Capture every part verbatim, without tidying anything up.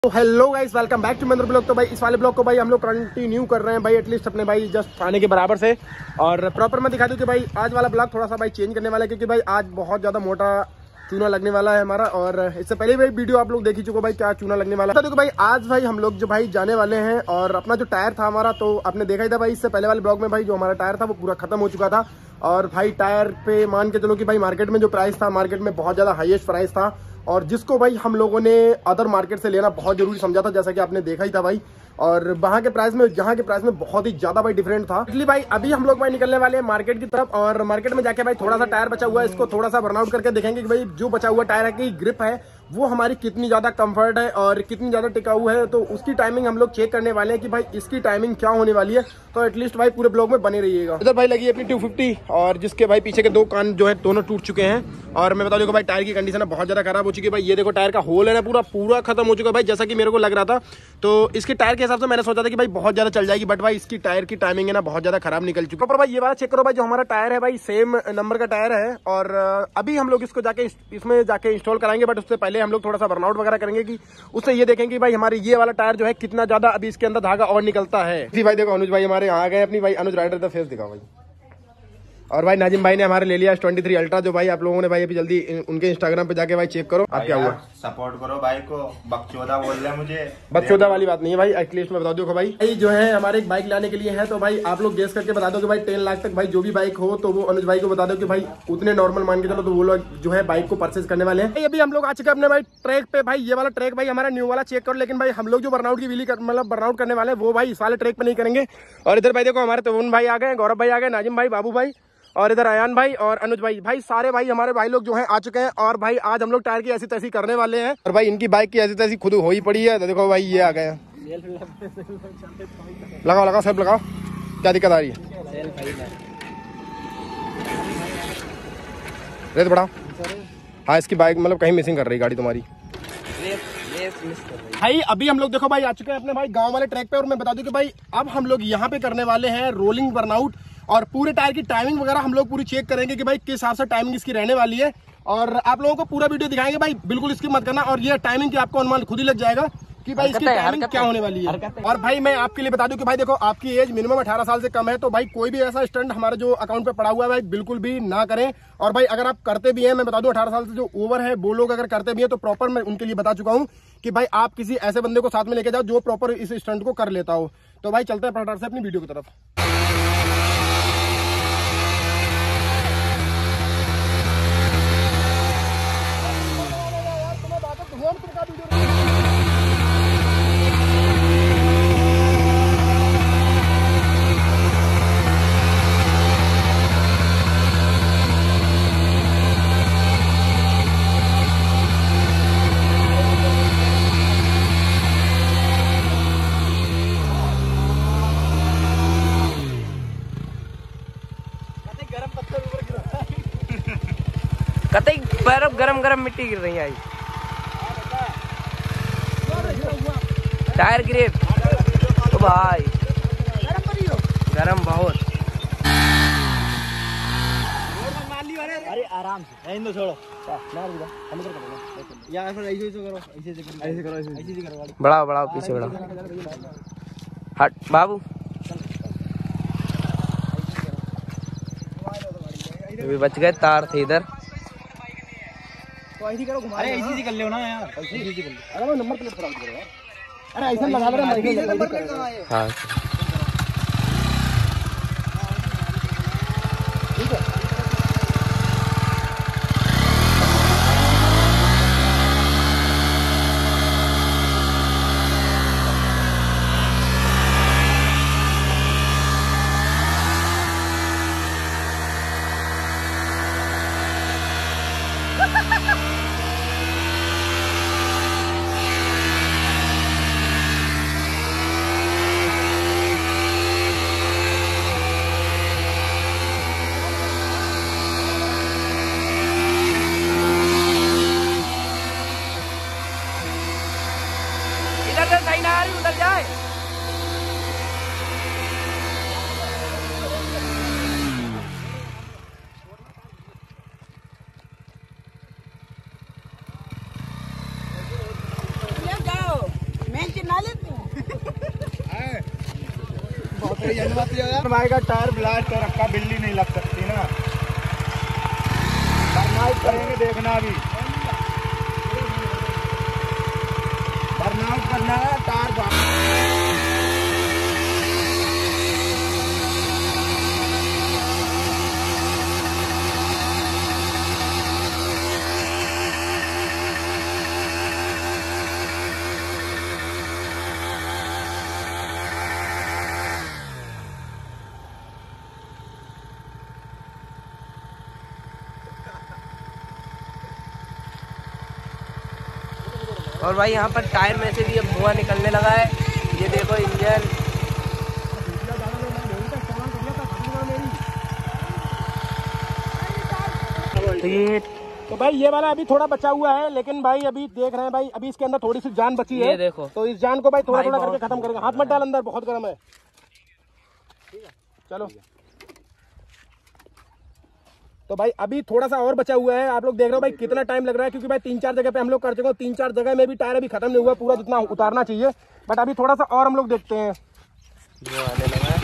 तो hello guys, welcome back to Mandir blog. तो भाई इस वाले ब्लॉग को भाई हम लोग कंटिन्यू कर रहे हैं भाई, एटलीस्ट अपने भाई जस्ट आने के बराबर से। और प्रॉपर मैं दिखा दूं कि भाई आज वाला ब्लॉग थोड़ा सा भाई चेंज करने वाला है, क्योंकि भाई आज बहुत ज़्यादा मोटा चूना लगने वाला है हमारा। और इससे पहले भाई वीडियो आप लोग देख ही चुको भाई क्या चूना लगने वाला है। देखो भाई आज भाई हम लोग जो भाई जाने वाले हैं, और अपना जो टायर था हमारा, तो आपने देखा ही था भाई इससे पहले वाले ब्लॉग में भाई जो हमारा टायर था वो पूरा खत्म हो चुका था। और भाई टायर पे मान के चलो कि भाई मार्केट में जो प्राइस था, मार्केट में बहुत ज़्यादा हाईएस्ट प्राइस था, और जिसको भाई हम लोगों ने अदर मार्केट से लेना बहुत जरूरी समझा था, जैसा कि आपने देखा ही था भाई। और वहाँ के प्राइस में जहाँ के प्राइस में बहुत ही ज्यादा भाई डिफरेंट था। इसलिए भाई अभी हम लोग भाई निकलने वाले हैं मार्केट की तरफ, और मार्केट में जाके भाई थोड़ा सा टायर बचा हुआ है, इसको थोड़ा सा बर्नआउट करके देखेंगे कि भाई जो बचा हुआ टायर की ग्रिप है वो हमारी कितनी ज्यादा कंफर्ट है और कितनी ज्यादा टिकाऊ है। तो उसकी टाइमिंग हम लोग चेक करने वाले हैं कि भाई इसकी टाइमिंग क्या होने वाली है। तो एटलीस्ट भाई पूरे ब्लॉग में बने रहिएगा। इधर भाई लगी है अपनी टू फिफ्टी, और जिसके भाई पीछे के दो कान जो है दोनों टूट चुके हैं। और मैं बता दूं भाई टायर की कंडीशन बहुत ज्यादा खराब हो चुकी है भाई। ये देखो टायर का होल है ना, पूरा पूरा खत्म हो चुका है भाई, जैसा कि मेरे को लग रहा था। तो इसके टायर के हिसाब से मैंने सोचा था कि भाई बहुत ज्यादा चल जाएगी, बट भाई इसकी टायर की टाइमिंग है ना बहुत ज्यादा खराब निकल चुकी है। पर भाई ये बात चेक करो भाई, जो हमारा टायर है भाई सेम नंबर का टायर है, और अभी हम लोग इसको जाके इसमें जाके इंस्टॉल कराएंगे। बट उससे पहले हम लोग थोड़ा सा बर्नआउट वगैरह करेंगे कि उससे ये देखेंगे भाई हमारे ये वाला टायर जो है कितना ज्यादा अभी इसके अंदर धागा और निकलता है। जी भाई देखो अनुज भाई हमारे यहाँ आ गए, अपनी भाई अनुज राइडर द फेस दिखाओ भाई। और भाई नाजिम भाई ने हमारे ले लिया ट्वेंटी थ्री अल्ट्रा, जो भाई आप लोगों ने भाई अभी जल्दी उनके इंस्टाग्राम पे जाके भाई चेक करो आप क्या हुआ। सपोर्ट करो भाई को, बकचोदा बोल रहे हैं मुझे। बकचोदा वाली बात नहीं है भाई, एटलीस्ट मैं बता दूं भाई भाई जो है हमारे एक बाइक लाने के लिए है। तो भाई आप लोग गेस करके बता दो कि भाई टेन लाख तक भाई जो भी बाइक हो, तो वो अनुज भाई को बता दो कि भाई उतने नॉर्मल मान के चलो, तो वो लोग जो है बाइक को परचेज करने वाले हैं। अभी हम लोग आ चुके हैं अपने भाई ट्रैक पे। भाई ये वाला ट्रैक भाई हमारा न्यू वाला चेक करो, लेकिन भाई हम लोग जो बर्नआउट की व्हीली मतलब बर्नआउट करने वाले हैं वो भाई इस वाले ट्रैक पे नहीं करेंगे। और इधर भाई देखो हमारे तरुण भाई आ गए, गौरव भाई आ गए, नाजिम भाई, बाबू भाई, और इधर अयान भाई और अनुज भाई। भाई सारे भाई हमारे भाई लोग जो हैं आ चुके हैं। और भाई आज हम लोग टायर की ऐसी तैसी करने वाले हैं, और भाई इनकी बाइक की ऐसी तैसी खुद हो ही पड़ी है। तो देखो भाई ये आ गए हैं, लगाओ लगाओ सब लगाओ, क्या दिक्कत आ रही है? रेत बढ़ाओ। हाँ इसकी बाइक मतलब कहीं मिसिंग कर रही गाड़ी तुम्हारी भाई। अभी हम लोग देखो भाई आ चुके हैं अपने भाई गांव वाले ट्रैक पे, और मैं बता दूं कि भाई अब हम लोग यहाँ पे करने वाले हैं रोलिंग बर्नआउट। और पूरे टायर की टाइमिंग वगैरह हम लोग पूरी चेक करेंगे कि भाई किस हिसाब से टाइमिंग इसकी रहने वाली है। और आप लोगों को पूरा वीडियो दिखाएंगे भाई, बिल्कुल इसकी मत करना। और ये टाइमिंग की आपको अनुमान खुद ही लग जाएगा कि भाई इसकी टाइमिंग क्या होने वाली है। और भाई मैं आपके लिए बता दूं कि भाई देखो आपकी एज मिनिमम अठारह साल से कम है, तो भाई कोई भी ऐसा स्टंट हमारे जो अकाउंट पे पड़ा हुआ है भाई बिल्कुल भी ना करें। और भाई अगर आप करते भी हैं, मैं बता दूं अठारह साल से जो ओवर है वो लोग अगर करते भी हैं, तो प्रॉपर मैं उनके लिए बता चुका हूँ कि भाई आप किसी ऐसे बंदे को साथ में लेके जाओ जो प्रॉपर इस स्टंट को कर लेता हो। तो भाई चलते हैं फटाफट से अपनी वीडियो की तरफ। कतई बर्फ गरम गरम मिट्टी गिर रही है। आई टायर ग्रिप तो भाई गरम बहुत। अरे आराम से इन दो छोड़ो, या ऐसे ऐसे करो, ऐसे ऐसे करो, ऐसे करो, ऐसे करो, बढ़ाओ बढ़ाओ पीछे बढ़ाओ, हट बाबू। अभी बच गए, तार थे इधर। तो ऐसे करो, घुमा। अरे ऐसे कर लो ना यार, ऐसे कर लो। अरे वो नंबर प्लेट खराब करो यार। अरे ऐसा लगा रहा है। हाँ ठीक है। सही ना आ रही, उधर जाए। जाओ भाई का टायर ब्लास्ट और रखा, बिल्ली नहीं लग सकती ना। बर्नआउट करेंगे देखना, अभी बर्नआउट करना है टायर। और भाई यहाँ पर टायर में से भी अब धुआं निकलने लगा है। ये देखो इंजन। तो ये तो भाई ये वाला अभी थोड़ा बचा हुआ है, लेकिन भाई अभी देख रहे हैं भाई, अभी इसके अंदर थोड़ी सी जान बची है। ये देखो, तो इस जान को भाई थोड़ा भाई थोड़ा करके खत्म करेंगे। हाथ मत डाल अंदर, बहुत गर्म है। चलो तो भाई अभी थोड़ा सा और बचा हुआ है। आप लोग देख रहे हो भाई कितना टाइम लग रहा है, क्योंकि भाई तीन चार जगह पे हम लोग कर चुके हैं। तीन चार जगह में भी टायर अभी खत्म नहीं हुआ पूरा जितना उतारना चाहिए, बट अभी थोड़ा सा और हम लोग देखते हैं। जो आने लगा है।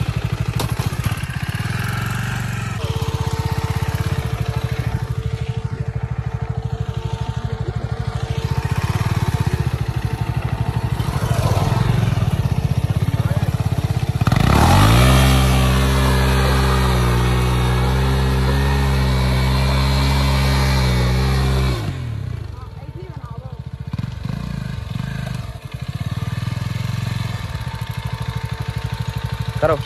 करो।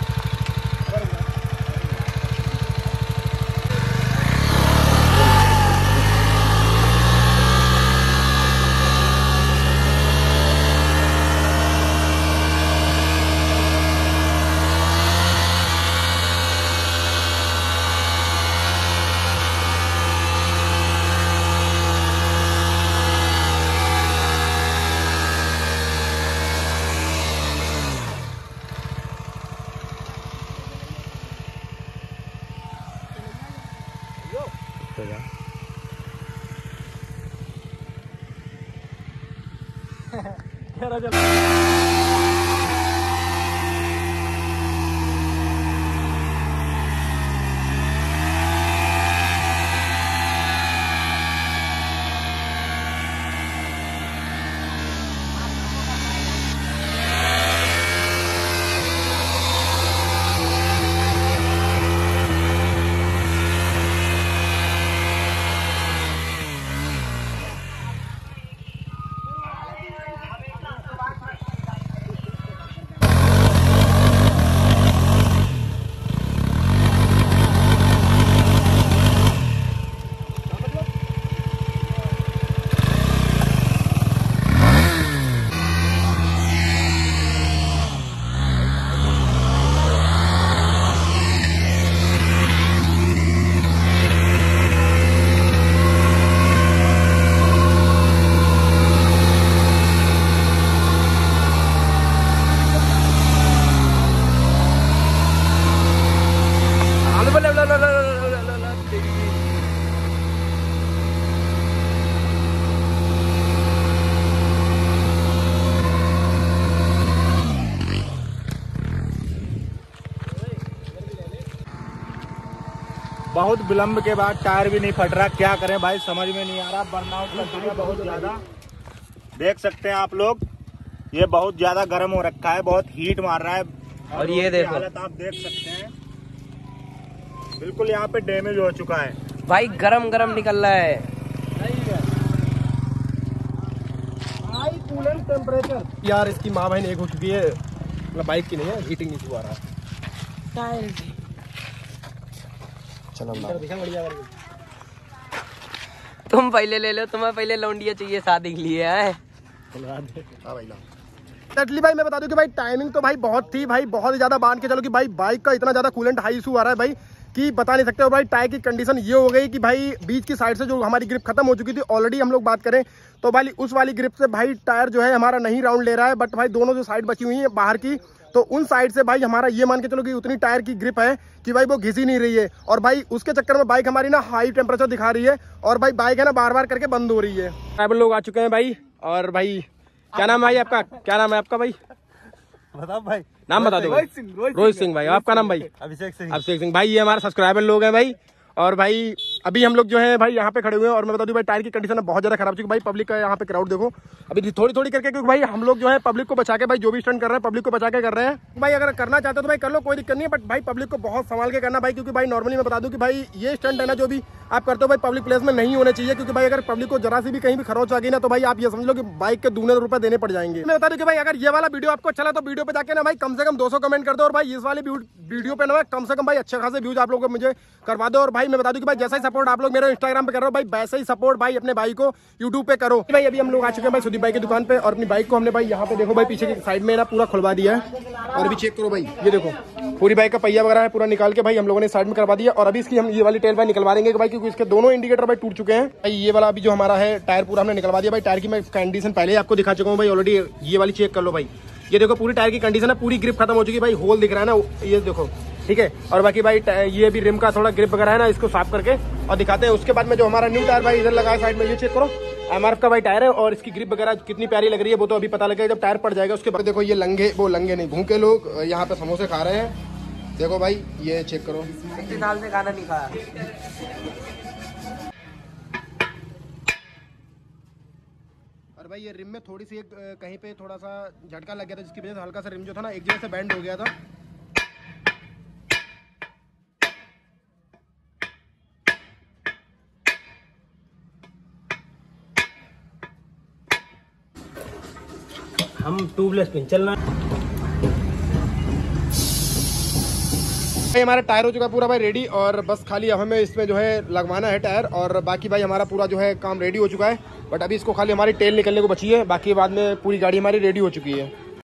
बहुत विलंब के बाद टायर भी नहीं फट रहा, क्या करें भाई समझ में नहीं आ रहा। बर्नआउट कर दिया बहुत ज्यादा, देख सकते हैं आप लोग, ये बहुत ज्यादा गर्म हो रखा है, बहुत हीट मार रहा है। और ये देखो हालत आप देख सकते हैं, बिल्कुल यहाँ पे डैमेज हो चुका है भाई, गरम गरम निकल रहा है। हाई कूलेंट टेम्परेचर यार, इसकी माँ बहन एक हो चुकी है, मतलब बाइक की नहीं है, हीटिंग इशू आ रहा है। चलो तुम पहले ले लो, तुम्हें पहले लौंडिया चाहिए शादी के लिए है। एक्चुअली भाई मैं बता दूं कि भाई टाइमिंग तो भाई बहुत थी भाई, बहुत ज्यादा बांध के चलो कि भाई बाइक का इतना ज्यादा कूलेंट हाई इशू आ रहा है भाई कि बता नहीं सकते हो भाई। टायर की कंडीशन ये हो गई कि भाई बीच की साइड से जो हमारी ग्रिप खत्म हो चुकी थी ऑलरेडी, हम लोग बात करें तो भाई उस वाली ग्रिप से भाई टायर जो है हमारा नहीं राउंड ले रहा है, बट भाई दोनों जो साइड बची हुई है बाहर की, तो उन साइड से भाई हमारा ये मान के चलो कि उतनी टायर की ग्रिप है कि भाई वो घिसी नहीं रही है, और भाई उसके चक्कर में बाइक हमारी ना हाई टेम्परेचर दिखा रही है, और भाई बाइक है ना बार बार करके बंद हो रही है। लोग आ चुके हैं भाई, और भाई क्या नाम है भाई आपका, क्या नाम है आपका भाई? बताओ भाई। नाम बता दो भाई। रोहित सिंह भाई। आपका नाम भाई? अभिषेक सिंह। अभिषेक सिंह भाई। ये हमारे सब्सक्राइबर लोग हैं भाई। और भाई अभी हम लोग जो है भाई यहाँ पे खड़े हुए हैं और मैं बता दूं भाई टायर की कंडीशन बहुत ज्यादा खराब, चुकी भाई पब्लिक का यहाँ पे क्राउड देखो अभी थोड़ी थोड़ी करके, क्योंकि भाई हम लोग जो है पब्लिक को बचा के भाई जो भी स्टंट कर रहे हैं पब्लिक को बचा के कर रहे हैं भाई। अगर करना चाहते हो तो भाई कर लो, कोई दिक्कत नहीं है, बट भाई पब्लिक को बहुत संभाल के करना भाई, क्योंकि भाई नॉर्मली मैं बता दूं कि भाई ये स्टंट है ना जो भी आप करते हो भाई पब्लिक प्लेस में नहीं होने चाहिए, क्योंकि भाई अगर पब्लिक को जरा सी भी कहीं भी खरोच आ गई ना तो भाई आप ये समझ लो कि बाइक के दूने रुपए देने पड़ जाएंगे। मैं बता दूं कि भाई अगर ये वाला वीडियो आपको चला तो वीडियो पे जाके ना भाई कम से कम दो सौ कमेंट कर दो, और भाई इस वाली वीडियो पे ना कम से कम भाई अच्छे खासे व्यूज आप लोगों को मुझे करवा दो। और भाई मैं बता दूं कि भाई जैसा ही सपोर्ट आप लोग मेरे इंस्टाग्राम पे कर रहे हो भाई वैसे ही सपोर्ट भाई अपने भाई को यूट्यूब पे करो। भाई अभी हम लोग आ चुके हैं भाई सुदीप भाई की दुकान पे, और अपनी बाइक को हमने भाई यहाँ पे देखो भाई पीछे की साइड में ना पूरा खुलवा दिया है, और अभी चेक करो भाई ये देखो पूरी बाइक का पहिया वगैरह है पूरा निकाल के भाई हम लोगों ने साइड में करवा दिया। और अभी इसकी हम ये वाली टेल भाई निकलवा देंगे भाई, क्योंकि इसके दोनों इंडिकेटर भाई टूट चुके हैं भाई। ये वाला अभी जो हमारा है टायर पूरा हमने निकलवा दिया भाई। टायर की मैं कंडीशन पहले आपको दिखा चुका हूँ भाई ऑलरेडी, ये वाली चेक कर लो भाई। ये देखो पूरी टायर की कंडीशन है, पूरी ग्रिप खत्म हो चुकी है भाई, होल दिख रहा है ना ये देखो, ठीक है। और बाकी भाई ये भी रिम का थोड़ा ग्रिप वगैरह है ना, इसको साफ करके और दिखाते हैं। उसके बाद में जो हमारा न्यू टायर भाई इधर लगा है साइड में, ये चेक करो एमआरएफ का भाई टायर है, और इसकी ग्रिप वगैरह कितनी प्यारी लग रही है वो तो अभी पता लगेगा जब टायर पड़ जाएगा। उसके बाद देखो ये लंगे वो लंगे नहीं भूखे लोग यहाँ पे समोसे खा रहे हैं, देखो भाई ये चेक करो। कितने साल से खाना नहीं खाया। और भाई ये रिम में थोड़ी सी एक कहीं पे थोड़ा सा झटका लग गया था, जिसकी वजह से हल्का सा रिम जो था ना एक जगह से बैंड हो गया था। हम ट्यूबलेस पिन चलना। भाई हमारा टायर हो चुका है पूरा भाई रेडी, और बस खाली अब हमें इसमें जो है लगवाना है टायर, और बाकी भाई हमारा पूरा जो है काम रेडी हो चुका है। बट अभी इसको खाली हमारी टेल निकलने को बची है, बाकी बाद में पूरी गाड़ी हमारी रेडी हो चुकी है।